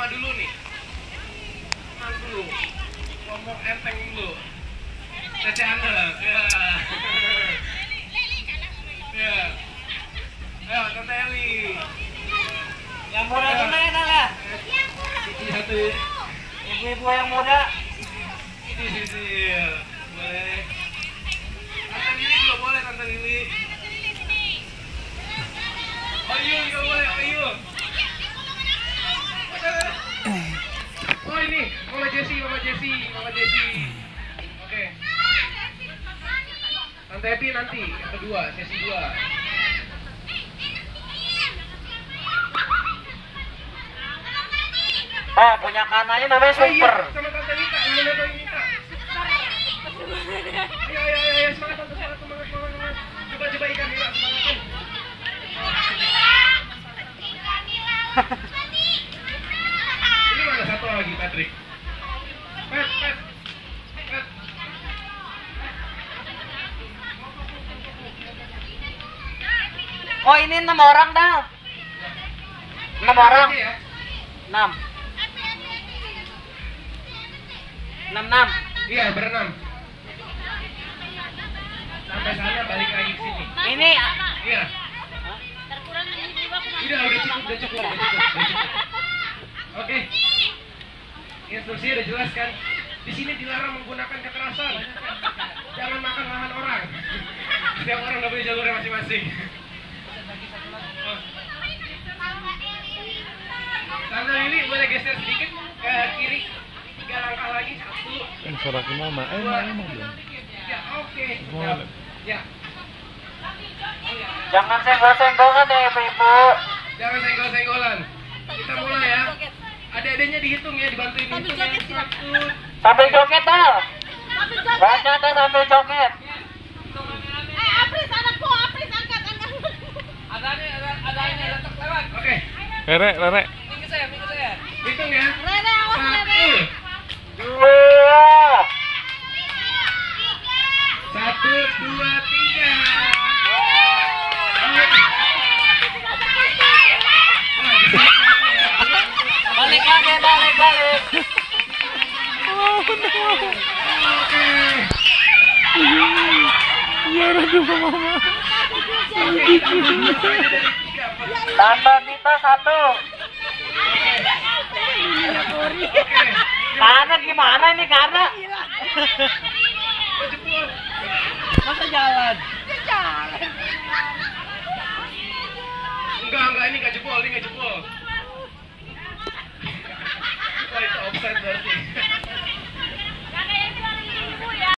dulu nih. Tenang dulu. Ngomong enteng dulu. Cece Anda. Ya. Ya. Ayo, Tante Eli. Yang muda gimana lah? Satu. Ibu-ibu yang muda. Sisi. Boleh. Tante Lili juga boleh, Tante Lili. Ayu juga boleh, Ayu. Oh ini, Mama Jessie. Oke. Tante Epi nanti, yang kedua, sesi 2. Oh, punya kanannya namanya Super. Iya, sama Tante Nita, ini Tante Nita. Ayo, semangat Tante, semangat. Coba ikan Nila, semangat. Ini mana satu lagi, Patrick? Pat. Oh, ini 6 orang dah. 6 orang. 6. 6. Iya, berenam. Sampai sana balik lagi ke sini. Ini Iya. Udah cukup. Oke. Instruksinya udah jelas kan? Di sini dilarang menggunakan kekerasan. Jangan makan lahan orang. Setiap orang udah punya jalurnya masing-masing. Tante Lili boleh geser sedikit ke kiri. 3 langkah lagi. 1. Suara mama, mama dong. Ya, oke. Ya. jangan senggol-senggolan ya ibu-ibu. Jangan senggol-senggolan. Kita mulai ya. Adik-adiknya dihitung ya, dibantuin hitung ya. 1. Sambil joget dah. Baca dah sambil joget. Apris angkat. Ada letak lewat. Oke. Rere. Minggu saya. Hitung ya. Rere, awas Rere. 2. 1, 2, 3. Balik lagi. Oke. Iya, aduh mama. Tambah kita 1. Karena gimana ini karena? Masa jalan? Enggak, ini nggak jebol. Wah, itu offside berarti.